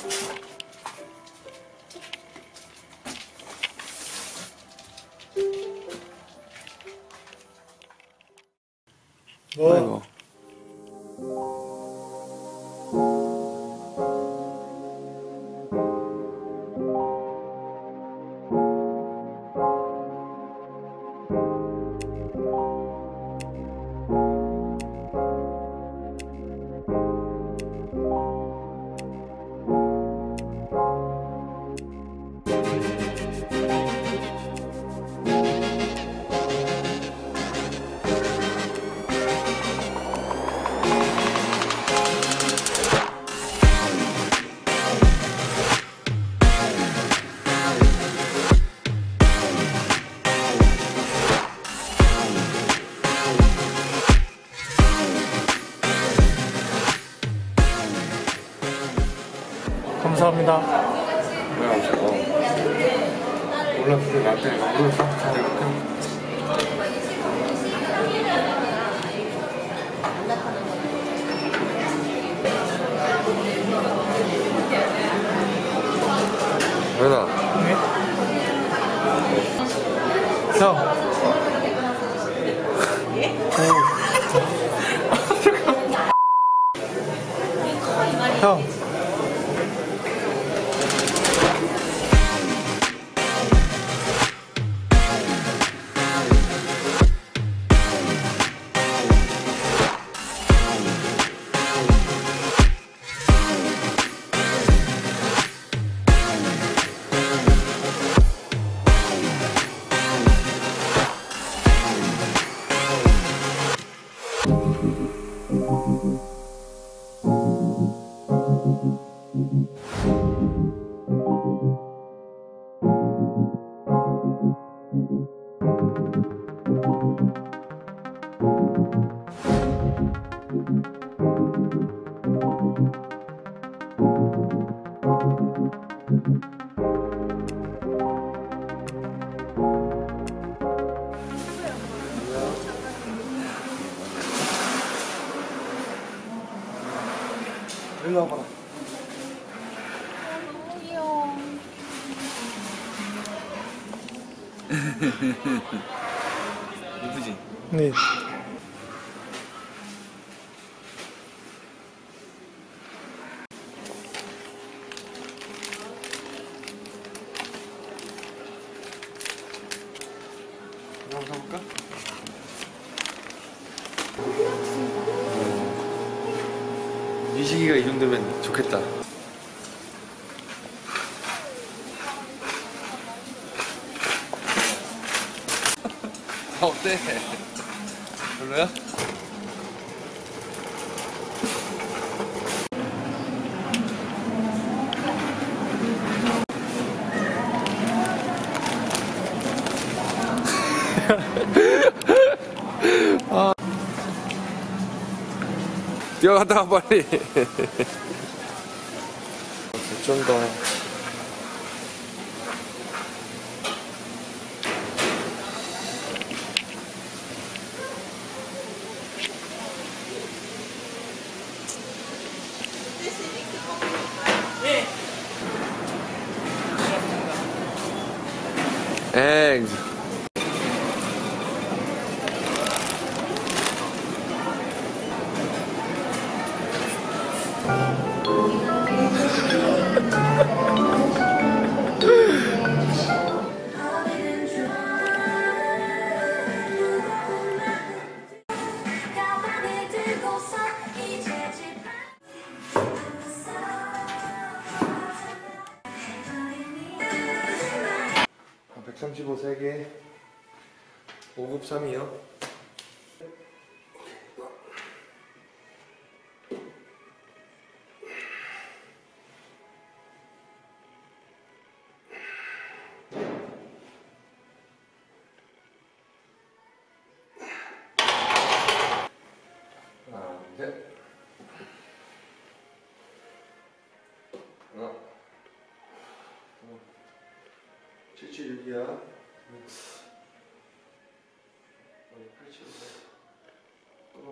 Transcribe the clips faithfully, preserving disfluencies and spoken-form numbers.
뭐? 감사합니다. 뭐야 저거 몰라 그게 나한테 몰랐어? 잘 이렇게 연아 네? 형. 형. 일로 와봐라. 너무 귀여워. 이쁘지? 네. 한번 사볼까? 이 시기가 이 정도면 좋겠다. 아, 어때? 별로야? 아. 뛰어갔다 와 빨리. 어쩐다. eggs. 백삼십오 세 개, 오 급 삼 이요. 하나, 둘, 셋. 하나, 칠칠육이야.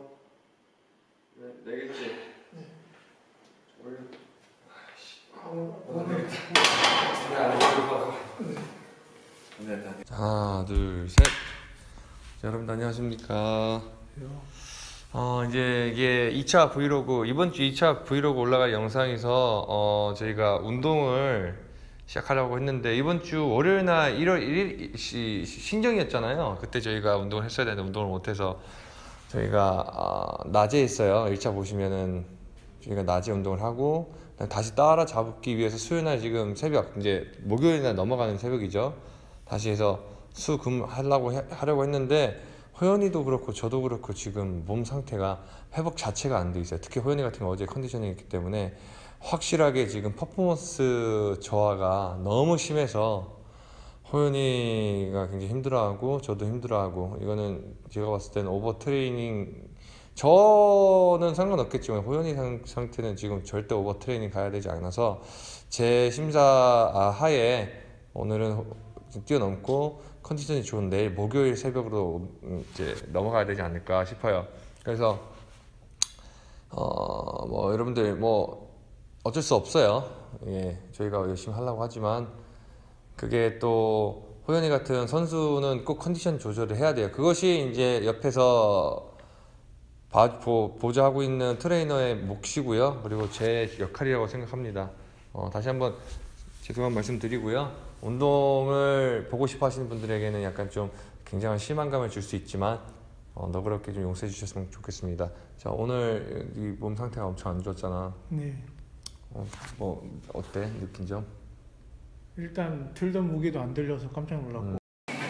네, 네 개째. 네. 올려. 아이씨. 아우. 하나, 둘, 셋. 자, 여러분 안녕하십니까? 어, 이제 이게 이 차 브이로그, 이번 주 이 차 브이로그 올라갈 영상에서 어, 저희가 운동을 시작하려고 했는데, 이번 주 월요일 날 일월 일일 시, 신정이었잖아요. 그때 저희가 운동을 했어야 되는데 운동을 못해서 저희가 어, 낮에 했어요. 일 차 보시면은 저희가 낮에 운동을 하고 다시 따라잡기 위해서 수요일 날 지금 새벽, 이제 목요일 날 넘어가는 새벽이죠. 다시 해서 수금 하려고 해, 하려고 했는데, 호연이도 그렇고 저도 그렇고 지금 몸 상태가 회복 자체가 안 돼 있어요. 특히 호연이 같은 경우 어제 컨디셔닝이 있기 때문에 확실하게 지금 퍼포먼스 저하가 너무 심해서 호연이가 굉장히 힘들어하고 저도 힘들어하고, 이거는 제가 봤을 때는 오버 트레이닝, 저는 상관없겠지만 호연이 상, 상태는 지금 절대 오버 트레이닝 가야 되지 않아서 제 심사 하에 오늘은 뛰어넘고 컨디션이 좋은 내일 목요일 새벽으로 이제 넘어가야 되지 않을까 싶어요. 그래서 어 뭐 여러분들 뭐 어쩔 수 없어요. 예, 저희가 열심히 하려고 하지만 그게 또 호연이 같은 선수는 꼭 컨디션 조절을 해야 돼요. 그것이 이제 옆에서 봐, 보, 보좌 하고 있는 트레이너의 몫이고요. 그리고 제 역할이라고 생각합니다. 어, 다시 한번 죄송한 말씀 드리고요. 운동을 보고 싶어 하시는 분들에게는 약간 좀 굉장한 실망감을 줄 수 있지만 어, 너그럽게 좀 용서해 주셨으면 좋겠습니다. 자, 오늘 이 몸 상태가 엄청 안 좋았잖아. 네. 어, 뭐 어때? 느낀 점? 일단 들던 무게도 안 들려서 깜짝 놀랐고. 음.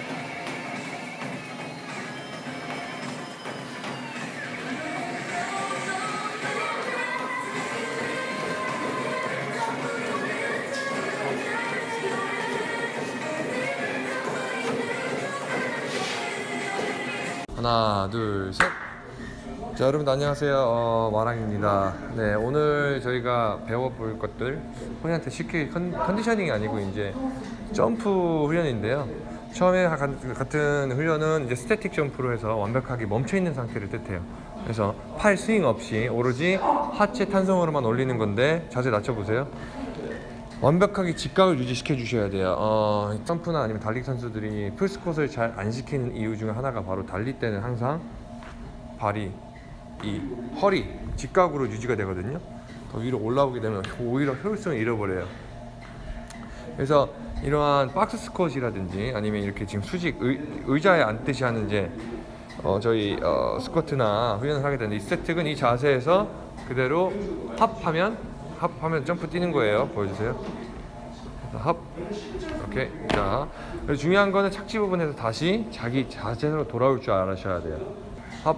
하나, 둘, 셋. 자, 여러분 안녕하세요. 어, 마랑입니다. 네, 오늘 저희가 배워볼 것들, 호연이한테 쉽게 컨, 컨디셔닝이 아니고 이제 점프 훈련인데요. 처음에 가, 같은 훈련은 이제 스태틱 점프로 해서 완벽하게 멈춰 있는 상태를 뜻해요. 그래서 팔 스윙 없이 오로지 하체 탄성으로만 올리는 건데, 자세 낮춰보세요. 완벽하게 직각을 유지시켜 주셔야 돼요. 어, 점프나 아니면 달리기 선수들이 풀스쿼트를 잘 안 시키는 이유 중에 하나가 바로 달릴 때는 항상 발이 이 허리 직각으로 유지가 되거든요. 더 위로 올라오게 되면 오히려 효율성을 잃어버려요. 그래서 이러한 박스 스쿼트라든지 아니면 이렇게 지금 수직 의, 의자에 앉듯이 하는 이제 어, 저희 어, 스쿼트나 훈련을 하게 되는데, 이 스태틱은 이 자세에서 그대로 합하면 합하면 점프 뛰는 거예요. 보여주세요. 합. 오케이. 자, 그리고 중요한 거는 착지 부분에서 다시 자기 자세로 돌아올 줄 알아셔야 돼요. 합.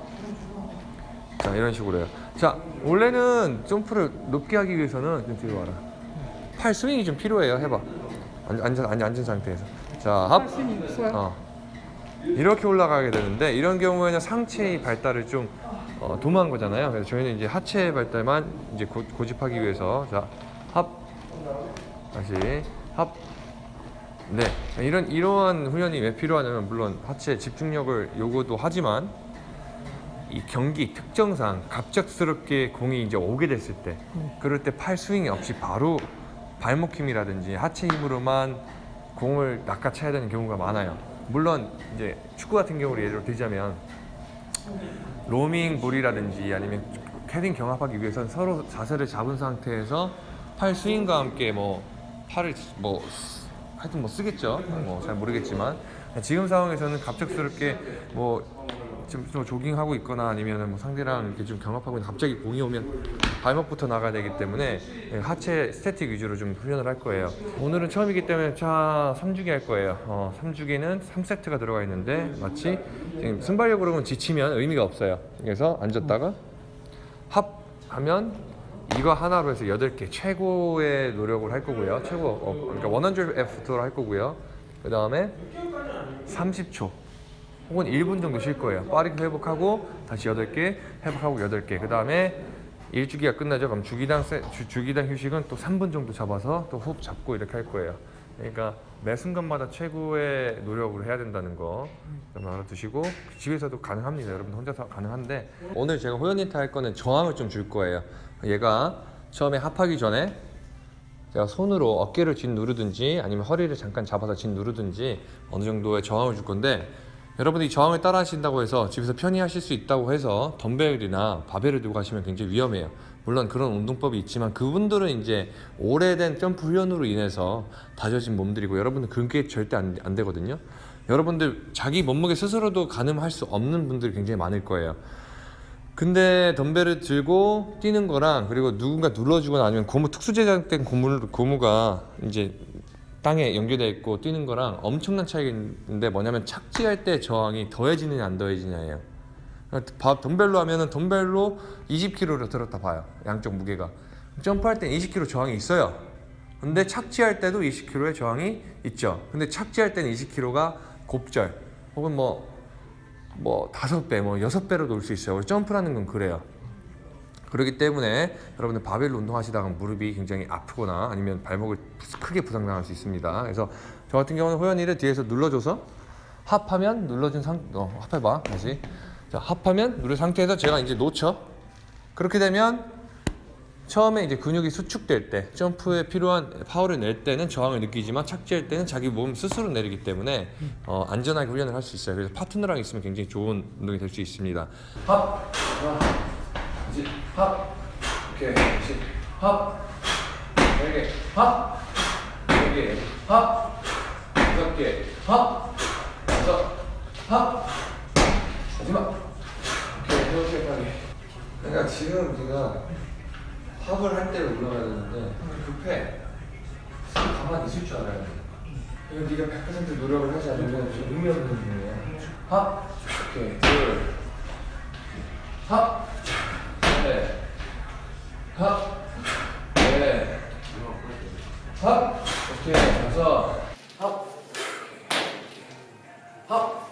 자, 이런 식으로요. 자, 원래는 점프를 높게 하기 위해서는 좀 뒤로 와라. 팔 스윙이 좀 필요해요. 해봐. 앉은 앉은 앉은 상태에서. 자, 합. 어. 이렇게 올라가게 되는데, 이런 경우에는 상체의 발달을 좀 어, 도모한 거잖아요. 그래서 저희는 이제 하체 발달만 이제 고, 고집하기 위해서, 자, 합, 다시 합, 네, 이런 이러한 훈련이 왜 필요하냐면, 물론 하체 집중력을 요구도 하지만 이 경기 특정상 갑작스럽게 공이 이제 오게 됐을 때, 그럴 때 팔 스윙이 없이 바로 발목 힘이라든지 하체 힘으로만 공을 낚아채야 되는 경우가 많아요. 물론 이제 축구 같은 경우를 예로 들자면, 로밍 볼이라든지 아니면 캐딩 경합하기 위해서는 서로 자세를 잡은 상태에서 팔 스윙과 함께 뭐 팔을 뭐 하여튼 뭐 쓰겠죠. 뭐 잘 모르겠지만, 지금 상황에서는 갑작스럽게 뭐 좀 조깅하고 있거나 아니면 뭐 상대랑 이렇게 좀 경합하고 있는데 갑자기 공이 오면 발목부터 나가야 되기 때문에 하체 스태틱 위주로 좀 훈련을 할 거예요. 오늘은 처음이기 때문에 자 삼 주기 할 거예요. 어, 삼 주기는 삼 세트가 들어가 있는데, 마치 지금 순발력으로 보면 지치면 의미가 없어요. 그래서 앉았다가 합 하면 이거 하나로 해서 여덟 개 최고의 노력을 할 거고요. 최고 어, 그러니까 백 에프터로 할 거고요. 그 다음에 삼십 초 혹은 일 분 정도 쉴 거예요. 빠르게 회복하고 다시 여덟 개 회복하고 여덟 개. 그 다음에 일 주기가 끝나죠. 그럼 주기당 세, 주, 주기당 휴식은 또 삼 분 정도 잡아서 또 호흡 잡고 이렇게 할 거예요. 그러니까 매 순간마다 최고의 노력을 해야 된다는 거 좀 알아두시고, 집에서도 가능합니다. 여러분 혼자서 가능한데, 오늘 제가 호연이한테 할 거는 저항을 좀 줄 거예요. 얘가 처음에 합하기 전에 제가 손으로 어깨를 짓 누르든지 아니면 허리를 잠깐 잡아서 짓 누르든지 어느 정도의 저항을 줄 건데, 여러분들이 저항을 따라 하신다고 해서 집에서 편히 하실 수 있다고 해서 덤벨이나 바벨을 들고 가시면 굉장히 위험해요. 물론 그런 운동법이 있지만 그분들은 이제 오래된 점프 훈련으로 인해서 다져진 몸들이고, 여러분들 그게 절대 안, 안 되거든요. 여러분들 자기 몸무게 스스로도 가늠할 수 없는 분들이 굉장히 많을 거예요. 근데 덤벨을 들고 뛰는 거랑, 그리고 누군가 눌러주거나 아니면 고무, 특수 제작된 고무, 고무가 이제 땅에 연결되어 있고 뛰는 거랑 엄청난 차이가 있는데, 뭐냐면 착지할 때 저항이 더해지느냐 안 더해지느냐예요. 덤벨로 하면은 덤벨로 이십 킬로그램를 들었다 봐요, 양쪽 무게가. 점프할 땐 이십 킬로그램 저항이 있어요. 근데 착지할 때도 이십 킬로그램의 저항이 있죠. 근데 착지할 때는 이십 킬로그램가 곱절 혹은 뭐 뭐 다섯 배, 뭐 여섯 배로 놓을 수 있어요. 점프라는 건 그래요. 그렇기 때문에 여러분들 바벨로 운동하시다가 무릎이 굉장히 아프거나 아니면 발목을 크게 부상당할 수 있습니다. 그래서 저 같은 경우는 호연이를 뒤에서 눌러줘서 합하면 눌러준 상, 어, 합해봐 다시. 자, 합하면 누른 상태에서 제가 이제 놓쳐. 그렇게 되면 처음에 이제 근육이 수축될 때, 점프에 필요한 파워를 낼 때는 저항을 느끼지만 착지할 때는 자기 몸 스스로 내리기 때문에 어, 안전하게 훈련을 할 수 있어요. 그래서 파트너랑 있으면 굉장히 좋은 운동이 될 수 있습니다. 합, 하나, 다시, 합, 오케이, 다시, 합, 네 개, 합, 네 개, 합, 다섯 개, 합, 다섯, 합, 마지막. 오케이, 이렇게 하게. 그러니까 지금 우리가 합을 할 때를 올라가야 되는데 급해. 가만히 있을 줄 알아야 돼. 이거 네가 백 퍼센트 노력을 하지 않으면 좀 의미 없는 일이에요. 합, 오케이, 둘, 합, 셋, 합, 넷, 합, 오케이, 다섯, 합, 합,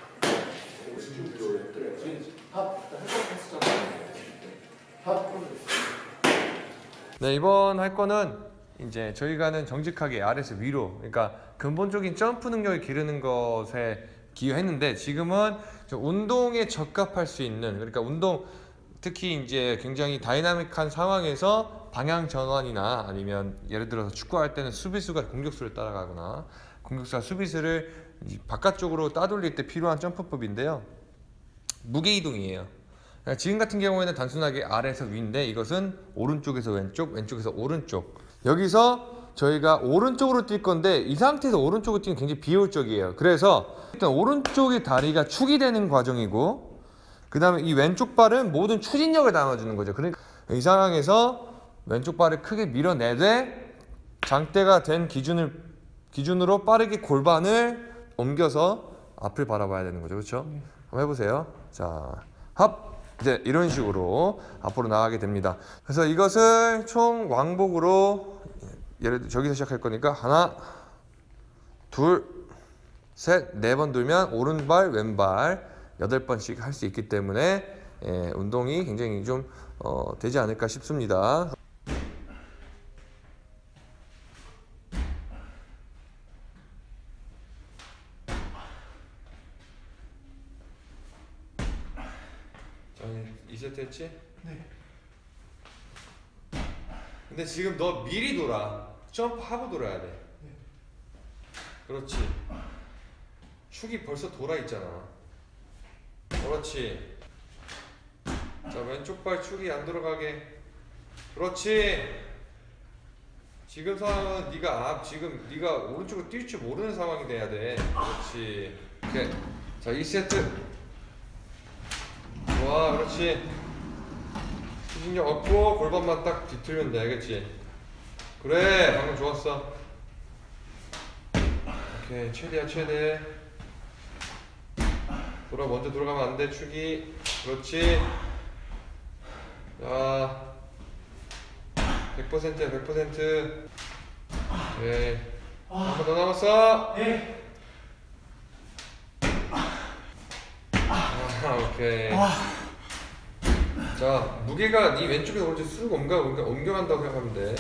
합, 합. 네, 이번 할 거는 이제 저희가 하는 정직하게 아래에서 위로, 그러니까 근본적인 점프 능력을 기르는 것에 기여했는데, 지금은 좀 운동에 적합할 수 있는, 그러니까 운동 특히 이제 굉장히 다이나믹한 상황에서 방향 전환이나 아니면 예를 들어서 축구할 때는 수비수가 공격수를 따라가거나 공격수가 수비수를 바깥쪽으로 따돌릴 때 필요한 점프법인데요. 무게 이동이에요. 지금 같은 경우에는 단순하게 아래에서 위인데, 이것은 오른쪽에서 왼쪽, 왼쪽에서 오른쪽. 여기서 저희가 오른쪽으로 뛸 건데, 이 상태에서 오른쪽으로 뛰면 굉장히 비효율적이에요. 그래서 일단 오른쪽의 다리가 축이 되는 과정이고, 그 다음에 이 왼쪽 발은 모든 추진력을 담아주는 거죠. 그러니까 이 상황에서 왼쪽 발을 크게 밀어내되 장대가 된 기준을, 기준으로 빠르게 골반을 옮겨서 앞을 바라봐야 되는 거죠. 그렇죠? 한번 해보세요. 자, 합! 이제 이런 식으로 앞으로 나가게 됩니다. 그래서 이것을 총 왕복으로, 예를 들어 저기서 시작할 거니까 하나, 둘, 셋, 네 번 돌면 오른발, 왼발 여덟 번씩 할 수 있기 때문에 예, 운동이 굉장히 좀 어, 되지 않을까 싶습니다. 이 세트 했지? 네. 근데 지금 너 미리 돌아. 점프하고 돌아야 돼. 네. 그렇지. 축이 벌써 돌아 있잖아. 그렇지. 자, 왼쪽 발 축이 안 들어가게. 그렇지. 지금 상황은 네가 앞, 지금 네가 오른쪽으로 뛸 줄 모르는 상황이 돼야 돼. 그렇지. 오케이. 자, 이 세트. 좋아, 그렇지. 추진력 없고 골반만 딱 뒤틀면 돼, 알겠지? 그래, 방금 좋았어. 오케이, 최대야, 최대. 돌아, 먼저 들어가면 안 돼, 축이. 그렇지. 자, 백 퍼센트야, 백 퍼센트. 오케이. 한 번 더 남았어. 네. 아, 오케이. 자, 무게가 네 왼쪽에서 오른쪽 쑥 옮겨, 옮겨, 옮겨간다고 생각하면 돼.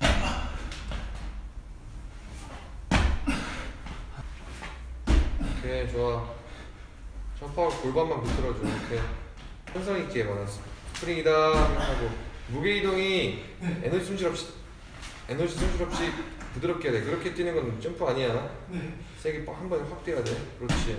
오케이, 좋아. 점프하고 골반만 비틀어줘. 이렇게 현성 있게 많아. 스프링이다 생각하고 무게 이동이 에너지 손실 없이 에너지 손실 없이 부드럽게 해야 돼. 그렇게 뛰는 건 점프 아니야. 네. 세게 한 번에 확 뛰어야 돼. 그렇지.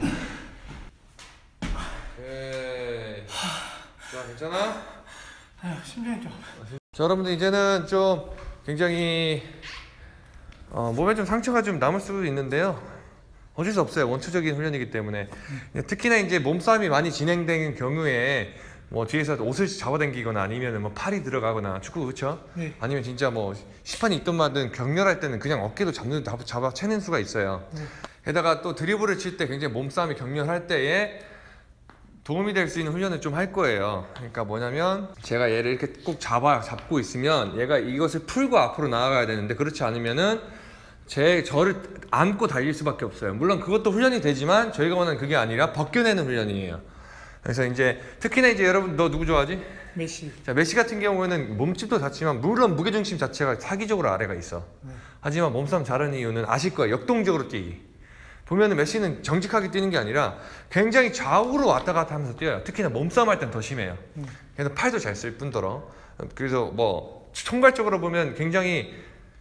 오케이. 자, 괜찮아? 아, 심장이 좀. 자, 여러분들 이제는 좀 굉장히 어, 몸에 좀 상처가 좀 남을 수도 있는데요. 어쩔 수 없어요. 원초적인 훈련이기 때문에. 특히나 이제 몸싸움이 많이 진행되는 경우에 뭐 뒤에서 옷을 잡아당기거나 아니면 뭐 팔이 들어가거나 축구 그렇죠? 네. 아니면 진짜 뭐 시판이 있던 말든 격렬할 때는 그냥 어깨도 잡는 잡아, 잡아 채는 수가 있어요. 네. 게다가 또 드리블을 칠 때 굉장히 몸싸움이 격렬할 때에 도움이 될 수 있는 훈련을 좀 할 거예요. 그러니까 뭐냐면 제가 얘를 이렇게 꼭 잡아 잡고 있으면 얘가 이것을 풀고 앞으로 나아가야 되는데 그렇지 않으면은 제 저를 안고 달릴 수밖에 없어요. 물론 그것도 훈련이 되지만 저희가 원하는 그게 아니라 벗겨내는 훈련이에요. 그래서 이제 특히나 이제 여러분 너 누구 좋아하지? 메시. 자, 메시 같은 경우에는 몸집도 작지만 물론 무게중심 자체가 사기적으로 아래가 있어. 네. 하지만 몸싸움 잘하는 이유는 아실 거예요. 역동적으로 뛰기. 보면은 메시는 정직하게 뛰는 게 아니라 굉장히 좌우로 왔다 갔다 하면서 뛰어요. 특히나 몸싸움 할 땐 더 심해요. 음. 그래서 팔도 잘 쓸 뿐더러. 그래서 뭐 총괄적으로 보면 굉장히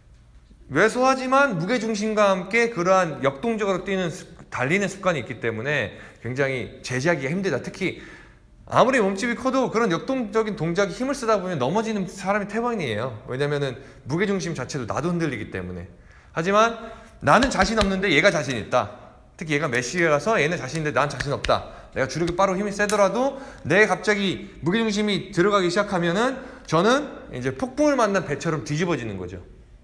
왜소하지만 무게중심과 함께 그러한 역동적으로 뛰는 습, 달리는 습관이 있기 때문에 굉장히 제지하기가 힘들다. 특히 아무리 몸집이 커도 그런 역동적인 동작에 힘을 쓰다 보면 넘어지는 사람이 태반이에요. 왜냐면은 무게중심 자체도 나도 흔들리기 때문에. 하지만 나는 자신 없는데 얘가 자신 있다. 특히 얘가 메시라서 얘는 자신 있는데 난 자신 없다. 내가 주력이 빠르고 힘이 세더라도 내 갑자기 무게중심이 들어가기 시작하면은 저는 이제 폭풍을 만난 배처럼 뒤집어지는 거죠.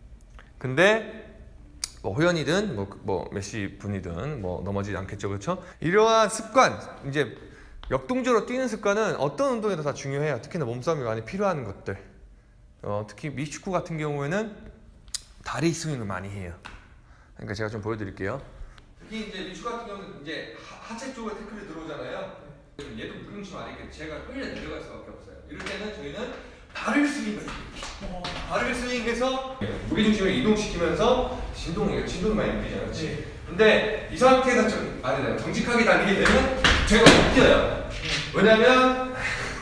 근데 뭐 호연이든 뭐, 뭐 메시 분이든 뭐 넘어지지 않겠죠, 그렇죠? 이러한 습관, 이제 역동적으로 뛰는 습관은 어떤 운동에도 다 중요해요. 특히나 몸싸움이 많이 필요한 것들. 어, 특히 미축구 같은 경우에는 다리 스윙을 많이 해요. 그러니까 제가 좀 보여드릴게요. 특히 이제 미축구 같은 경우는 이제 하, 하체 쪽에 태클이 들어오잖아요. 얘도 무게중심 아니겠지. 제가 끌려 내려갈 수밖에 없어요. 이럴 때는 저희는 발을 스윙을 해요. 발을 스윙해서 무게중심을 이동시키면서 진동이에요. 진동이 많이 느끼잖아요. 그렇지? 근데 이 상태에서 좀 아니, 정직하게 달리게 되면 제가 못 뛰어요. 왜냐면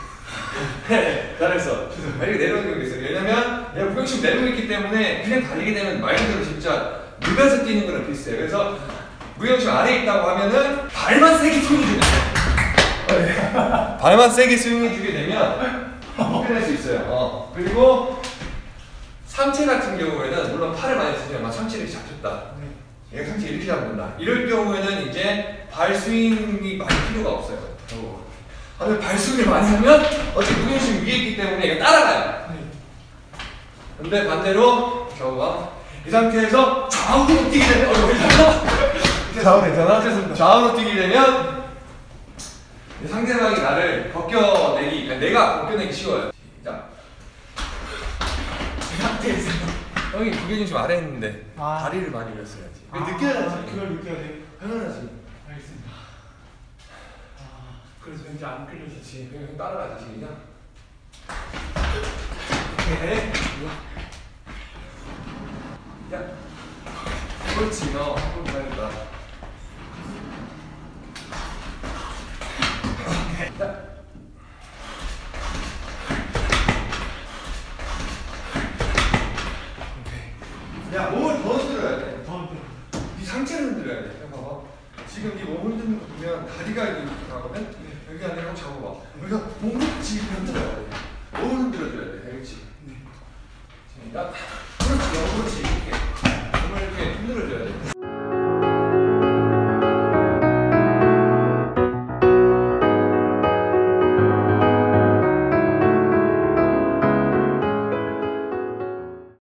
네, 잘했어. 이렇게 내려오는 게 있어요. 왜냐면 내가 무게중심 내리고 있기 때문에 그냥 달리게 되면 말 그대로 진짜 누면서 뛰는 거랑 비슷해요. 그래서 무게중심 아래에 있다고 하면은 발만 세게 스윙해주면 돼요. 발만 세게 스윙해주게 되면 벗겨낼 수 있어요. 어. 그리고 상체 같은 경우에는 물론 팔을 많이 쓰면 막 상체를 이렇게 잡혔다. 얘가 상체 이렇게 잡는다. 이럴 경우에는 이제 발 스윙이 많이 필요가 없어요. 어. 근데 발 스윙을 많이 하면 어차피 무게중심이 위에 있기 때문에 얘가 따라가요. 근데 반대로 저거 이 상태에서 좌우로 뛰게 되면 어, 좌우로 괜찮아? 좌우로 뛰게 되면 상대방이 나를 벗겨내기, 아니, 내가 벗겨내기 쉬워요. 시작. 이 상태에서 형이 무게중심 아래에 있는데 아. 다리를 많이 올렸어야지. 아, 느껴야지. 그걸 느껴야 돼. 당연하지. 알겠습니다. 아, 그래서 왠지 안 끌려지지. 형 따라가지 시작. 네. 야, 그렇지. 너 한번 잘했다. 야, 몸을 더 흔들어야 돼. 더 흔들어. 네 상체를 흔들어야 돼. 형 봐봐. 지금 네 몸을 흔드는 거 보면 다리가 이렇게 가거든? 여기 안에 한번 잡아봐. 그러니까 몸을 지금 흔들어야 돼. 몸을 흔들어줘야 돼. 알겠지? 네. 자, 그렇지. 어, 그렇지.